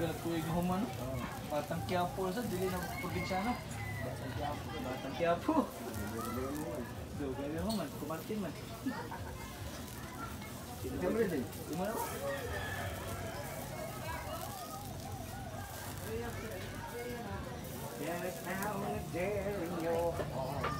ka tuwing human. Batang Quiapo sa dili na probinsyano. Batang Quiapo. Do kaya human, kumartin man. Kamera din. Kumara. Yes, now there in your heart.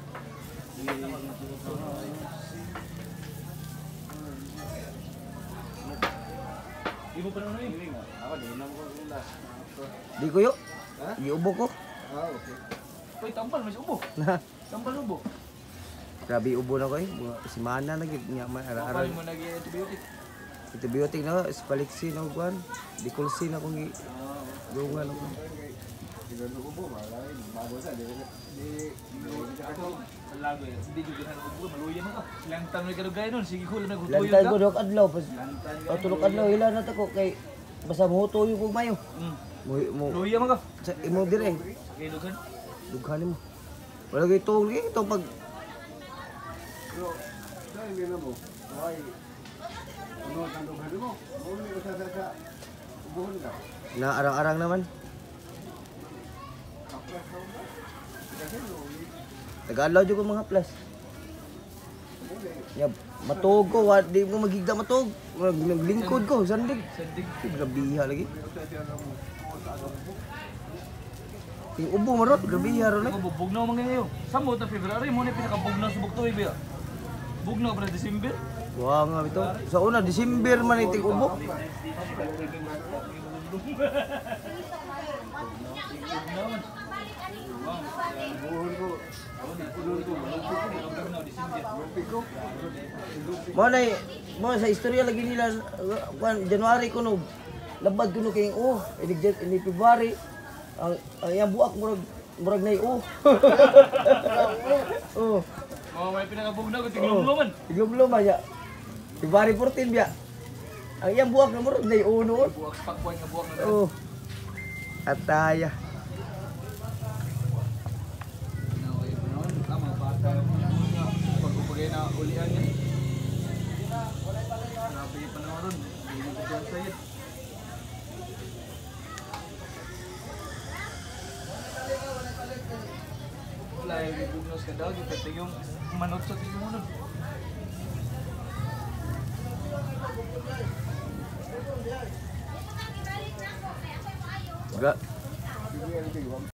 Ibu pernah nunggu? Apa di nama kau ulas? Di ko yo. Di ubo ko. Ah, okay. Kau tampal masih ubo? Tampal ubo? Grabe ubo na ko eh. Si mana lagi nya Apa yang mana lagi antibiotik? Antibiotik na spalixi na kuan. Dikulsi na kung dungan ako. Lago ya, hindi juga kan ubo maluya man ka. Lantan may kadugay nun, sige ko lang nagutuyo ka. Lantan ko dok adlaw pas. Tulok adlaw ila na tako kay basta mutuyo ko mayo. Mo Luya man ka. sa imo dire. Kay dugan. Dughan mo. Wala kay tong ito pag Pero, dahil hindi na mo, ay, ano ang dughan mo? Muli ko sa ubuhon ka. na arang-arang naman. Tagalog jud ko mga plus. Ya matog ko, di mo magigda matog. Naglingkod ko sandig. Sandig. Grabiha lagi. Yung ubo marot, grabiha ron eh. Ako bugnaw man ngayon. Samot na February mo ni pinakabugnaw sa buktoy biya. Bugnaw para December. Wah nga ito. Sa una December man iting ubo. Mo sa istorya lagi nila January kuno labad kuno kay ini February ang iyang buak murag nay oh. Oh, may pinakabugnaw ko tiglumlo man. Tiglumlo man ya. February 14 biya. Ang iyang buak na murag nay oh noon. Buwak pakwan nga buwak na. Oh. Ataya. Pagpapagay na ulian niya. Grabe yung panahon ron. Hindi ko dyan sa'yo. Wala yung bugnos ka daw. Dito yung manot sa tingin mo nun. Ga